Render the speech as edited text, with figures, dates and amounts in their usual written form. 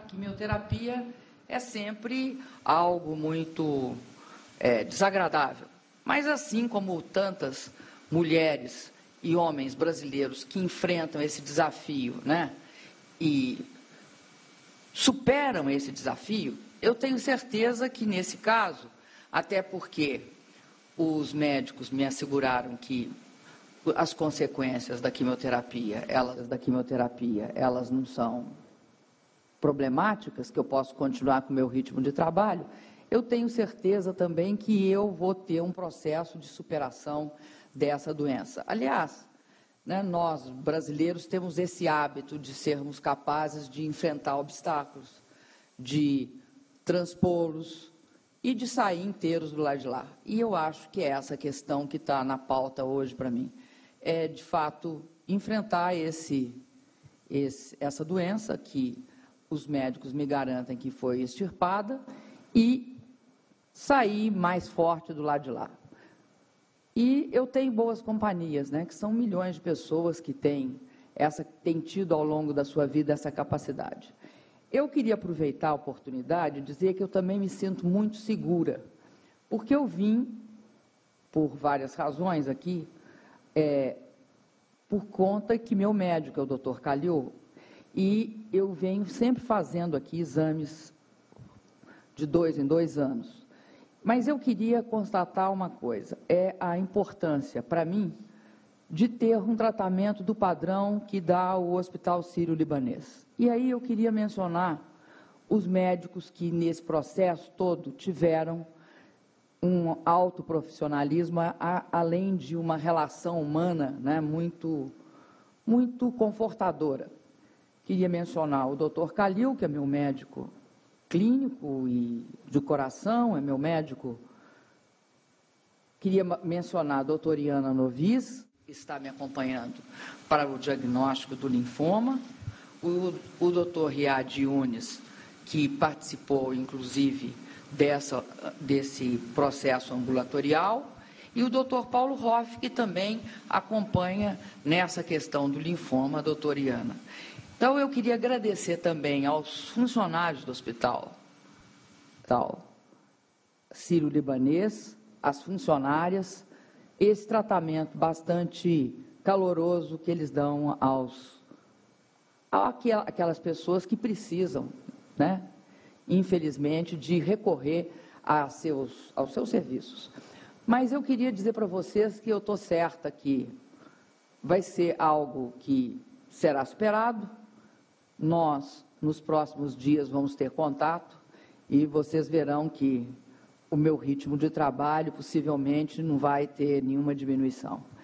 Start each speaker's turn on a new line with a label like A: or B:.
A: quimioterapia é sempre algo muito desagradável. Mas assim como tantas mulheres e homens brasileiros que enfrentam esse desafio, né, e superam esse desafio, eu tenho certeza que nesse caso, até porque os médicos me asseguraram que as consequências da quimioterapia, elas não são problemáticas, que eu posso continuar com o meu ritmo de trabalho, eu tenho certeza também que eu vou ter um processo de superação dessa doença. Aliás, né, nós brasileiros temos esse hábito de sermos capazes de enfrentar obstáculos, de transpô-los e de sair inteiros do lado de lá. E eu acho que é essa questão que está na pauta hoje para mim. É, de fato, enfrentar essa doença que os médicos me garantem que foi extirpada e sair mais forte do lado de lá. E eu tenho boas companhias, né, que são milhões de pessoas que têm tido ao longo da sua vida essa capacidade. Eu queria aproveitar a oportunidade e dizer que eu também me sinto muito segura, porque eu vim, por várias razões aqui, por conta que meu médico é o Dr. Calil, e eu venho sempre fazendo aqui exames de 2 em 2 anos. Mas eu queria constatar uma coisa, é a importância, para mim, de ter um tratamento do padrão que dá o Hospital Sírio-Libanês. E aí eu queria mencionar os médicos que, nesse processo todo, tiveram um alto profissionalismo, além de uma relação humana, né, muito confortadora. Queria mencionar o Dr. Calil, que é meu médico clínico e de coração, é meu médico. Queria mencionar a doutora Iana Novis, que está me acompanhando para o diagnóstico do linfoma, o doutor Riad Yunes, que participou, inclusive, desse processo ambulatorial, e o doutor Paulo Hoff, que também acompanha nessa questão do linfoma a doutora Iana. Então, eu queria agradecer também aos funcionários do Hospital Sírio-Libanês, as funcionárias, esse tratamento bastante caloroso que eles dão àquelas pessoas que precisam, né, infelizmente, de recorrer aos seus serviços. Mas eu queria dizer para vocês que eu estou certa que vai ser algo que será superado. Nós, nos próximos dias, vamos ter contato e vocês verão que o meu ritmo de trabalho possivelmente não vai ter nenhuma diminuição.